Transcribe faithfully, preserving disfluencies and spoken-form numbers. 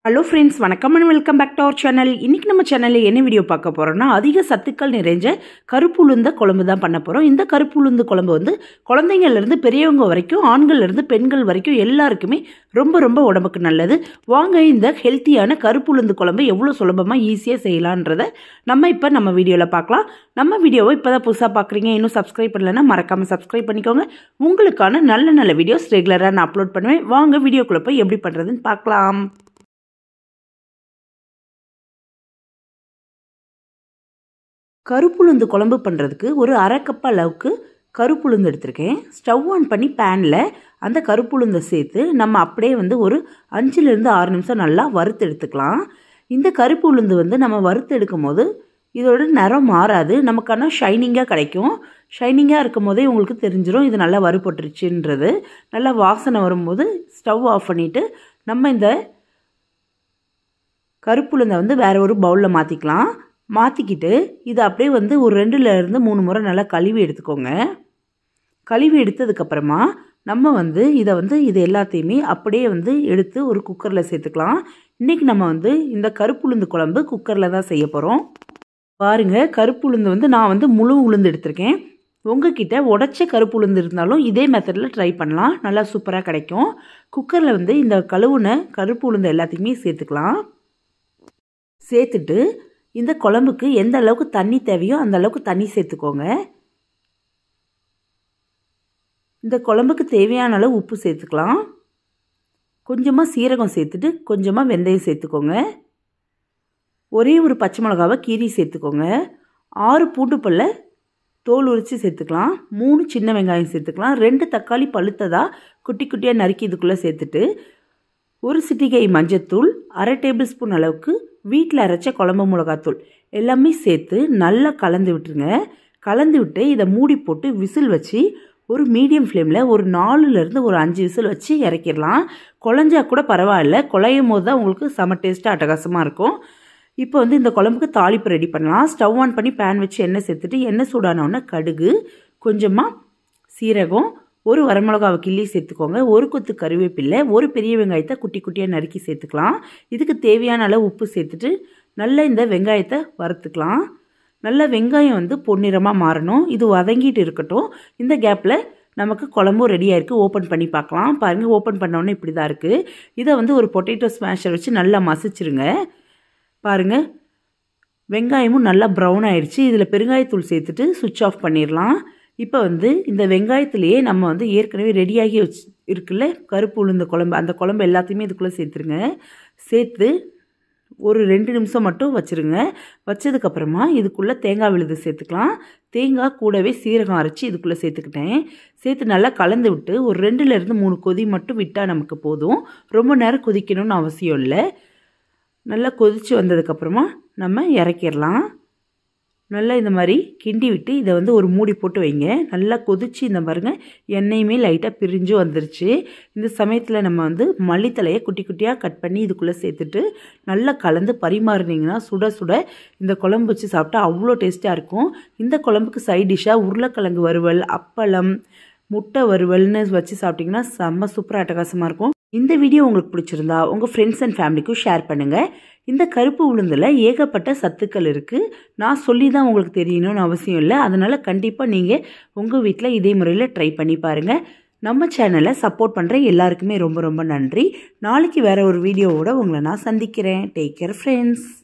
Hello friends, வணக்கம் and welcome back to our channel. இன்றைக்கி நம்ம சேனலில் என்ன வீடியோ பார்க்க போகிறோம்னா, அதிக சத்துக்கள் நிறைஞ்ச கருப்பு உளுந்த குழம்பு தான் பண்ண போகிறோம். இந்த கருப்பு உளுந்து குழம்பு வந்து குழந்தைங்கள்லேருந்து பெரியவங்க வரைக்கும், ஆண்கள்லேருந்து பெண்கள் வரைக்கும் எல்லாருக்குமே ரொம்ப ரொம்ப உடம்புக்கு நல்லது. வாங்க இந்த ஹெல்த்தியான கருப்பு உளுந்து குழம்பு எவ்வளோ சுலபமாக ஈஸியாக செய்யலான்றதை நம்ம இப்போ நம்ம வீடியோவில் பார்க்கலாம். நம்ம வீடியோவை இப்போ தான் புதுசாக பார்க்குறீங்க, இன்னும் சப்ஸ்கிரைப் பண்ணலைன்னா மறக்காமல் சப்ஸ்கிரைப் பண்ணிக்கோங்க. உங்களுக்கான நல்ல நல்ல வீடியோஸ் ரெகுலராக நான் அப்லோட் பண்ணுவேன். வாங்க வீடியோக்குள்ளே போய் எப்படி பண்ணுறதுன்னு பார்க்கலாம். கருப்புளுந்து குழம்பு பண்ணுறதுக்கு ஒரு அரை கப் அளவுக்கு கருப்புளுந்து எடுத்திருக்கேன். ஸ்டவ் ஆன் பண்ணி பேனில் அந்த கருப்புளுந்தை சேர்த்து நம்ம அப்படியே வந்து ஒரு அஞ்சுலேருந்து ஆறு நிமிஷம் நல்லா வறுத்து எடுத்துக்கலாம். இந்த கருப்பு உளுந்து வந்து நம்ம வறுத்து எடுக்கும் போது இதோட நிறம் மாறாது, நமக்கான ஷைனிங்காக கிடைக்கும். ஷைனிங்காக இருக்கும் போதே உங்களுக்கு தெரிஞ்சிடும் இது நல்லா வறுபட்டுருச்சுன்றது. நல்லா வாசனை வரும்போது ஸ்டவ் ஆஃப் பண்ணிவிட்டு நம்ம இந்த கருப்புளுந்தை வந்து வேறு ஒரு பவுலில் மாற்றிக்கலாம். மாற்றிக்கிட்டு இதை அப்படியே வந்து ஒரு ரெண்டுலேருந்து மூணு முறை நல்லா கழுவி எடுத்துக்கோங்க. கழுவி எடுத்ததுக்கப்புறமா நம்ம வந்து இதை வந்து இது எல்லாத்தையுமே அப்படியே வந்து எடுத்து ஒரு குக்கரில் சேர்த்துக்கலாம். இன்றைக்கி நம்ம வந்து இந்த கருப்பு உளுந்து குழம்பு குக்கரில் தான் செய்ய போகிறோம். பாருங்கள், கருப்பு உளுந்து வந்து நான் வந்து முழு உளுந்து எடுத்திருக்கேன். உங்ககிட்ட உடச்ச கருப்பு உளுந்து இருந்தாலும் இதே மெத்தடில் ட்ரை பண்ணலாம், நல்லா சூப்பராக கிடைக்கும். குக்கரில் வந்து இந்த கழுவுன கருப்பு உளுந்து எல்லாத்தையுமே சேர்த்துக்கலாம். சேர்த்துட்டு இந்த குழம்புக்கு எந்த அளவுக்கு தண்ணி தேவையோ அந்த அளவுக்கு தண்ணி சேர்த்துக்கோங்க. இந்த குழம்புக்கு தேவையான அளவு உப்பு சேர்த்துக்கலாம். கொஞ்சமாக சீரகம் சேர்த்துட்டு கொஞ்சமாக வெந்தயம் சேர்த்துக்கோங்க. ஒரே ஒரு பச்சை மிளகாவை கீரி சேர்த்துக்கோங்க. ஆறு பூண்டு பல்லை தோல் உரித்து சேர்த்துக்கலாம். மூணு சின்ன வெங்காயம் சேர்த்துக்கலாம். ரெண்டு தக்காளி பழுத்ததாக குட்டி குட்டியாக நறுக்கி இதுக்குள்ளே சேர்த்துட்டு ஒரு சிட்டிகை மஞ்சத்தூள், அரை டேபிள் ஸ்பூன் அளவுக்கு வீட்டில் அரைச்ச குழம்பு மிளகாத்தூள் எல்லாமே சேர்த்து நல்லா கலந்து விட்டுருங்க. கலந்து விட்டு இதை மூடி போட்டு விசில் வச்சு ஒரு மீடியம் ஃப்ளேமில் ஒரு நாலுலேருந்து ஒரு அஞ்சு விசில் வச்சு இறக்கிடலாம். குழஞ்சா கூட பரவாயில்ல, குழையும் போது தான் உங்களுக்கு செம டேஸ்ட்டாக அட்டகாசமாக இருக்கும். இப்போ வந்து இந்த குழம்புக்கு தாளிப்பு ரெடி பண்ணலாம். ஸ்டவ் ஆன் பண்ணி பேன் வச்சு எண்ணெய் சேர்த்துட்டு எண்ணெய் சூடானோடனே கடுகு, கொஞ்சமாக சீரகம், ஒரு வரமிளகாவை கிள்ளி சேர்த்துக்கோங்க. ஒரு கொத்து கருவேப்பில்லை, ஒரு பெரிய வெங்காயத்தை குட்டி குட்டியாக நறுக்கி சேர்த்துக்கலாம். இதுக்கு தேவையான அளவு உப்பு சேர்த்துட்டு நல்லா இந்த வெங்காயத்தை வறுத்துக்கலாம். நல்லா வெங்காயம் வந்து பொன்னிறமாக மாறணும். இது வதங்கிட்டு இருக்கட்டும். இந்த கேப்பில் நமக்கு குழம்பும் ரெடியாக இருக்குது. ஓப்பன் பண்ணி பார்க்கலாம். பாருங்கள், ஓப்பன் பண்ணோன்னே இப்படி தான் இருக்குது. இதை வந்து ஒரு பொட்டேட்டோ ஸ்மாஷர் வச்சு நல்லா மசிச்சிருங்க. பாருங்கள், வெங்காயமும் நல்லா ப்ரௌன் ஆயிடுச்சு. இதில் பெருங்காயத்தூள் சேர்த்துட்டு சுவிட்ச் ஆஃப் பண்ணிடலாம். இப்போ வந்து இந்த வெங்காயத்துலேயே நம்ம வந்து ஏற்கனவே ரெடியாகி வச்சு இருக்குல்ல கருப்பு உளுந்த குழம்பு, அந்த குழம்பு எல்லாத்தையுமே இதுக்குள்ளே சேர்த்துருங்க. சேர்த்து ஒரு ரெண்டு நிமிஷம் மட்டும் வச்சுருங்க. வச்சதுக்கப்புறமா இதுக்குள்ளே தேங்காய் விழுது சேர்த்துக்கலாம். தேங்காய் கூடவே சீரகம் அரைச்சி இதுக்குள்ளே சேர்த்துக்கிட்டேன். சேர்த்து நல்லா கலந்து விட்டு ஒரு ரெண்டுலேருந்து மூணு கொதி மட்டும் விட்டால் நமக்கு போதும். ரொம்ப நேரம் கொதிக்கணும்னு அவசியம் இல்லை. நல்லா கொதித்து வந்ததுக்கப்புறமா நம்ம இறக்கிடலாம். நல்லா இந்த மாதிரி கிண்டி விட்டு இதை வந்து ஒரு மூடி போட்டு வைங்க. நல்லா கொதித்து இந்த பாருங்கள் எண்ணெயுமே லைட்டாக பிரிஞ்சு வந்துருச்சு. இந்த சமயத்தில் நம்ம வந்து மல்லித்தலையை குட்டி குட்டியாக கட் பண்ணி இதுக்குள்ளே சேர்த்துட்டு நல்லா கலந்து பரிமாறினீங்கன்னா சுட சுட இந்த குழம்பு வச்சு சாப்பிட்டா அவ்வளோ டேஸ்ட்டாக இருக்கும். இந்த குழம்புக்கு சைட் டிஷ்ஷாக உருளைக்கிழங்கு வறுவல், அப்பளம், முட்டை வறுவல்னு வச்சு சாப்பிட்டிங்கன்னா செம்ம சூப்பராக அட்டகாசமாக இருக்கும். இந்த வீடியோ உங்களுக்கு பிடிச்சிருந்தா உங்கள் ஃப்ரெண்ட்ஸ் அண்ட் ஃபேமிலிக்கும் ஷேர் பண்ணுங்கள். இந்த கருப்பு உளுந்தில் ஏகப்பட்ட சத்துக்கள் இருக்குது. நான் சொல்லி தான் உங்களுக்கு தெரியணும்னு அவசியம் இல்லை. அதனால் கண்டிப்பாக நீங்கள் உங்கள் வீட்டில் இதே முறையில் ட்ரை பண்ணி பாருங்கள். நம்ம சேனலை சப்போர்ட் பண்ணுற எல்லாருக்குமே ரொம்ப ரொம்ப நன்றி. நாளைக்கு வேறு ஒரு வீடியோவோட உங்களை நான் சந்திக்கிறேன். Take care friends.